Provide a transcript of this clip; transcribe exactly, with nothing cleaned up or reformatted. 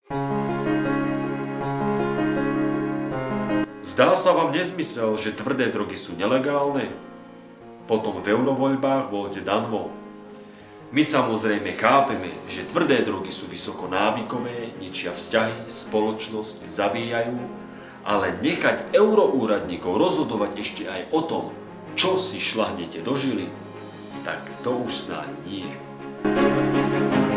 Zdá sa vám nezmysel, že tvrdé drogy sú nelegálne? Potom v eurovoľbách voľte Danvo. My samozrejme chápeme, že tvrdé drogy sú vysoko návykové, ničia vzťahy, spoločnosť, zabíjajú, ale nechať euroúradníkov rozhodovať ešte aj o tom, čo si šľahnete do žily, tak to už snáď nie.